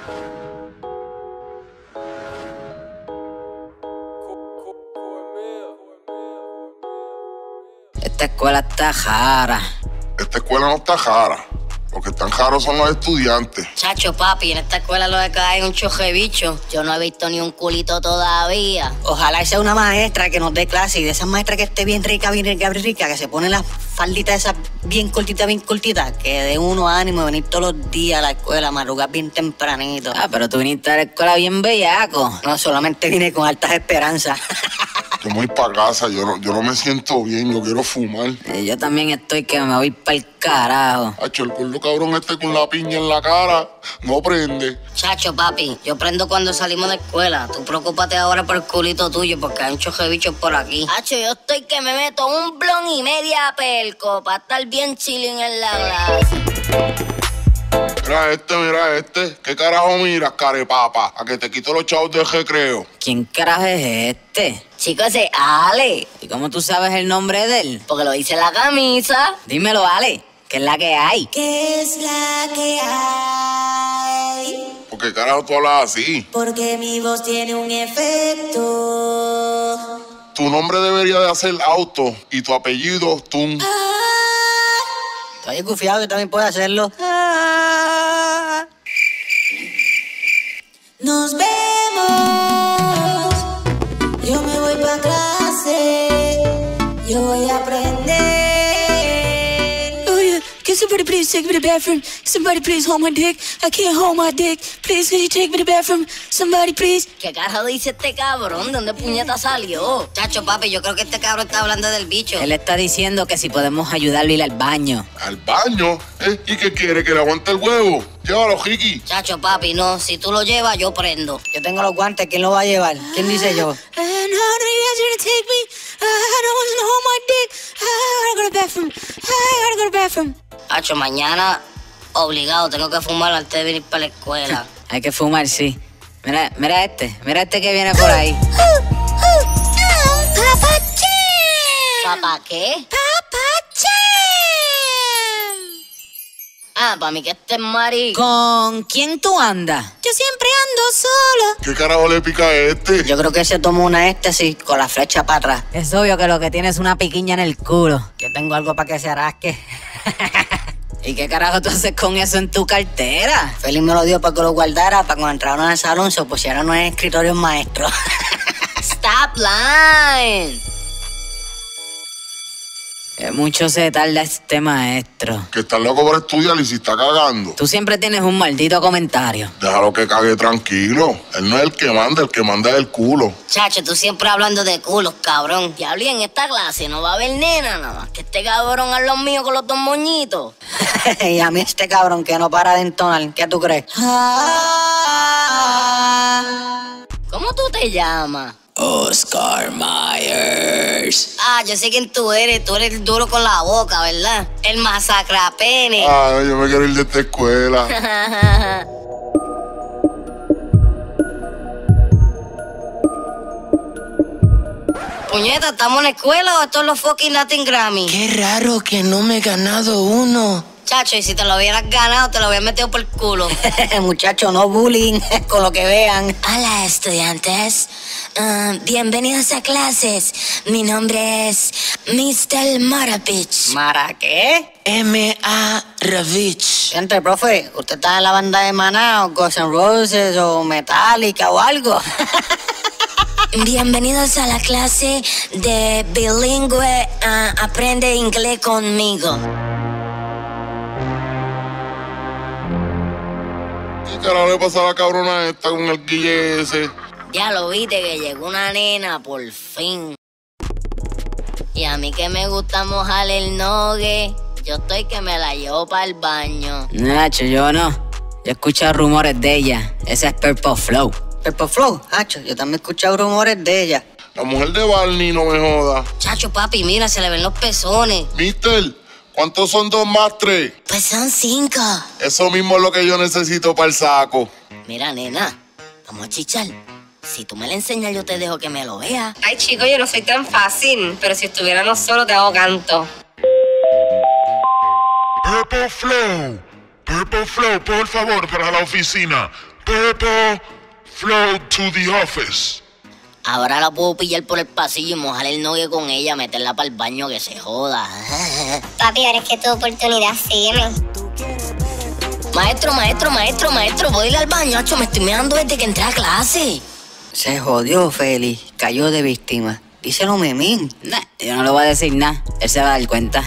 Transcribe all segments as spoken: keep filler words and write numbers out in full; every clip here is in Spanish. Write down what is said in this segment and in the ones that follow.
Esta escuela está jara. Esta escuela no está jara. Los que están jaros son los estudiantes. Chacho, papi, en esta escuela lo de acá es un choje bicho. Yo no he visto ni un culito todavía. Ojalá sea una maestra que nos dé clase y de esas maestras que esté bien rica, bien rica, bien rica, que se pone las falditas esas bien cortitas, bien cortitas, que dé uno ánimo de venir todos los días a la escuela, madrugar bien tempranito. Ah, pero tú viniste a la escuela bien bellaco. No, solamente vine con altas esperanzas. Yo me voy para casa, yo no, yo no me siento bien, yo quiero fumar. Eh, yo también estoy que me voy pa'l carajo. Hacho, el gordo cabrón este con la piña en la cara no prende. Chacho, papi, yo prendo cuando salimos de escuela. Tú preocúpate ahora por el culito tuyo, porque hay un choje bichos por aquí. Chacho, yo estoy que me meto un blon y media pelco para estar bien chilling en la clase. Mira este, mira este. ¿Qué carajo miras, carepapa? A que te quito los chavos del recreo. ¿Quién carajo es este? Chico, ese es Ale. ¿Y cómo tú sabes el nombre de él? Porque lo dice en la camisa. Dímelo, Ale. ¿Qué es la que hay? ¿Qué es la que hay? ¿Por qué carajo tú hablas así? Porque mi voz tiene un efecto. Tu nombre debería de ser Auto y tu apellido Tun. Estoy confiado que también puede hacerlo. Ah. Nos vemos. Yo me voy pa' clase. Yo voy a aprender. Oh yeah, can somebody please take me to the bathroom? Somebody please hold my dick. I can't hold my dick. Please, can you take me to the bathroom? Somebody please. ¿Qué carajo dice este cabrón? ¿De dónde puñeta salió? Chacho, papi, yo creo que este cabrón está hablando del bicho. Él está diciendo que si podemos ayudarlo a ir al baño. ¿Al baño? ¿Eh? ¿Y qué quiere? ¿Que le aguante el huevo? Llévalo, Jiki. Chacho, papi, no. Si tú lo llevas, yo prendo. Yo tengo los guantes. ¿Quién lo va a llevar? ¿Quién dice yo? And how do you guys gonna take me? Uh, I don't want to hold my dick. I gotta go to the bathroom. I gotta go to the bathroom. Chacho, mañana, obligado, tengo que fumar antes de venir para la escuela. Hay que fumar, sí. Mira, mira este. Mira este que viene por ahí. ¿Papá qué? Ah, para mí que este es Mari. ¿Con quién tú andas? Yo siempre ando sola. ¿Qué carajo le pica a este? Yo creo que se tomó una éxtasis con la flecha para atrás. Es obvio que lo que tiene es una piquiña en el culo. Yo tengo algo para que se arrasque. ¿Y qué carajo tú haces con eso en tu cartera? Félix me lo dio para que lo guardara, para cuando entraron al salón se pusieran en escritorios maestros. Stop lying. Que mucho se tarda este maestro. Que está loco por estudiar y si está cagando. Tú siempre tienes un maldito comentario. Déjalo que cague tranquilo. Él no es el que manda, el que manda es el culo. Chacho, tú siempre hablando de culos, cabrón. Diablo, y en esta clase no va a haber nena nada más. Que este cabrón es lo mío con los dos moñitos. Y a mí este cabrón que no para de entonar. ¿Qué tú crees? ¿Cómo tú te llamas? Oscar Myers. Ah, yo sé quién tú eres. Tú eres el duro con la boca, ¿verdad? El masacrapene. Ah, yo me quiero ir de esta escuela. Puñeta, ¿estamos en la escuela o esto es los fucking Latin Grammy? Qué raro que no me he ganado uno. Chacho, y si te lo hubieras ganado, te lo hubiera metido por el culo. Muchacho, no bullying con lo que vean. Hola, estudiantes. Uh, bienvenidos a clases. Mi nombre es mister Maravich. ¿Mara qué? M A Ravich. Gente, profe, ¿usted está en la banda de Maná o Guns N' Roses o Metallica o algo? Bienvenidos a la clase de bilingüe. Uh, aprende inglés conmigo. ¿Qué carajo le pasa a la cabrona esta con el guille ese? Ya lo viste que llegó una nena, por fin. Y a mí que me gusta mojar el nogue, yo estoy que me la llevo para el baño. Nacho, yo no. Yo he escuchado rumores de ella. Esa es Purple Flow. Purple Flow, Nacho, yo también he escuchado rumores de ella. La mujer de Barney, no me joda. Chacho, papi, mira, se le ven los pezones. Mister, ¿cuántos son dos más tres? Pues son cinco. Eso mismo es lo que yo necesito para el saco. Mira, nena, vamos a chichar. Si tú me la enseñas, yo te dejo que me lo vea. Ay, chico, yo no soy tan fácil, pero si estuviéramos solos te hago canto. Purple Flow, Purple Flow, por favor, para la oficina. Peppa, float to the office. Ahora la puedo pillar por el pasillo y mojar el novio con ella, meterla para el baño que se joda. Papi, ahora es que tu oportunidad, sígueme. Maestro, maestro, maestro, maestro, voy a ir al baño, acho, me estoy meando desde que entré a clase. Se jodió, Feli. Cayó de víctima. Díselo, Memín. Nah, yo no le voy a decir nada. Él se va a dar cuenta.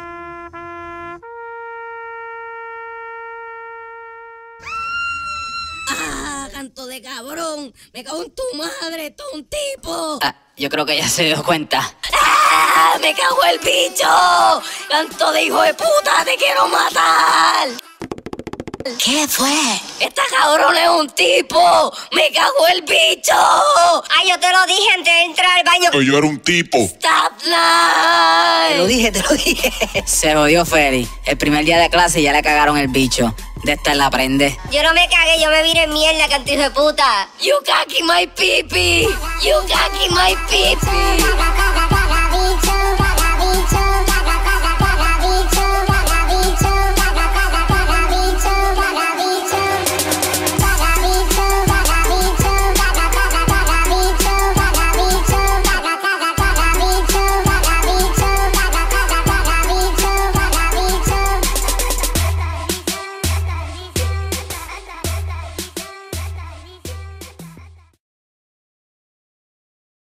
¡Ah, canto de cabrón! ¡Me cago en tu madre! ¡Esto es un tipo! Ah, yo creo que ya se dio cuenta. ¡Ah! ¡Me cago el bicho! ¡Canto de hijo de puta! ¡Te quiero matar! ¿Qué fue? ¡Esta cabrón es un tipo! ¡Me cago el bicho! Ay, yo te lo dije antes de entrar al baño. Yo era un tipo. ¡Stop Te lo line! dije, te lo dije. Se jodió, Feli. El primer día de clase ya le cagaron el bicho. De esta la aprende. Yo no me cagué, yo me vine en mierda, canto hijo de puta. You kaki my pee-pee! You kaki my pee-pee!